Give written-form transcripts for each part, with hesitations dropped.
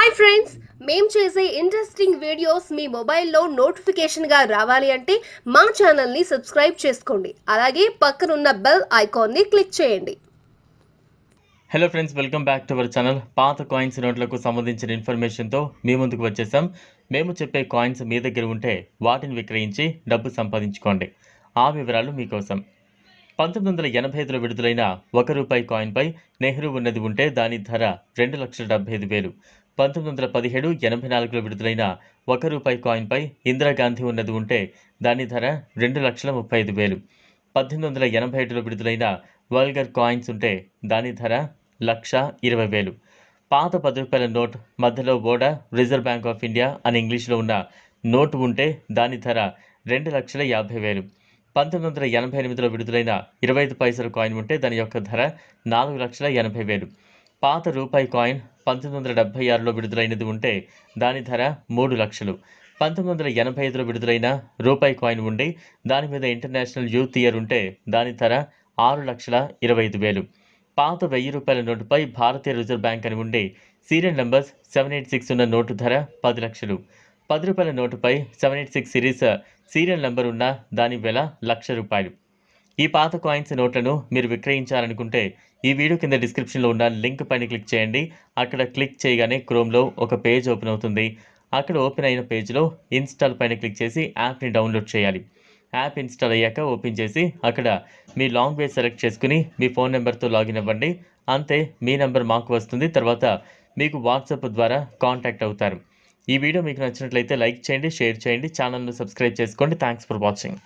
Hi friends, మేము చేసే interesting videos మీ మొబైల్లో నోటిఫికేషన్గా రావాలి అంటే మా ఛానల్ని సబ్స్క్రైబ్ చేసుకోండి. అలాగే పక్కనున్న బెల్ ఐకాన్ని క్లిక్ చేయండి. Hello friends, welcome back to our channel. పాత కాయిన్స్ నోట్లకు సంబంధించిన ఇన్ఫర్మేషన్తో మీ ముందుకు వచ్చేసాం. మేము చెప్పే కాయిన్స్ మీ దగ్గర ఉంటే వాటిని విక్రయించి డబ్బు సంపాదించుకోండి. ఆ వివరాలు మీకోసం. 1985లో విడుదలైన ₹1 కాయిన్పై నెహ్రూ ఉన్నది ఉంటే దాని ధర 2,75,000. 1917 84లో విడుదలైన ₹1 కాయిన్పై ఇందిరాగాంధీ ఉన్నది ఉంటే దాని ధర 2,35,000. 1887లో విడుదలైన వల్గర్ కాయిన్స్ ఉంటే దాని ధర 1,20,000. పాత ₹10 నోట్ మధ్యలో వోడా రిజర్వ్ బ్యాంక్ ఆఫ్ ఇండియా అని ఇంగ్లీష్లో ఉన్న నోటు ఉంటే దాని ధర 2,50,000. 1988లో విడుదలైన 25 పైసల కాయిన్ ఉంటే దాని యొక్క ధర 4,80,000. పాత రూపాయి కాయిన్ 1976లో విడుదలైనది ఉంటే దాని ధర 3 లక్షలు. 1985లో విడుదలైన రూపాయి కాయిన్ ఉండి దాని మీద ఇంటర్నేషనల్ యూత్ ఇయర్ ఉంటే దాని ధర 6,25,000. పాత ₹1000 నోటుపై భారతీయ రిజర్వ్ బ్యాంక్ అని ఉండి సీరియల్ నంబర్స్ 786 ఉన్న నోటు ధర 10 లక్షలు. ₹10 నోటుపై 786 సిరీస్ సీరియల్ నంబర్ ఉన్న దాని వెల ₹1,00,000. ఈ పాత కాయిన్స్ నోట్లను మీరు విక్రయించాలనుకుంటే ఈ వీడియో కింద డిస్క్రిప్షన్లో ఉన్న లింక్ పైన క్లిక్ చేయండి. అక్కడ క్లిక్ చేయగానే క్రోమ్లో ఒక పేజ్ ఓపెన్ అవుతుంది. అక్కడ ఓపెన్ అయిన పేజ్లో ఇన్స్టాల్ పైన క్లిక్ చేసి యాప్ని డౌన్లోడ్ చేయాలి. యాప్ ఇన్స్టాల్ అయ్యాక ఓపెన్ చేసి అక్కడ మీ లాంగ్వేజ్ సెలెక్ట్ చేసుకుని మీ ఫోన్ నెంబర్తో లాగిన్ అవ్వండి. అంతే, మీ నెంబర్ మాకు వస్తుంది. తర్వాత మీకు వాట్సాప్ ద్వారా కాంటాక్ట్ అవుతారు. ఈ వీడియో మీకు నచ్చినట్లయితే లైక్ చేయండి, షేర్ చేయండి, ఛానల్ను సబ్స్క్రైబ్ చేసుకోండి. Thanks for watching.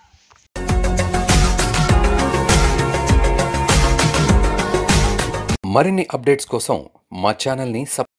మరిన్ని అప్డేట్స్ కోసం మా ఛానల్ని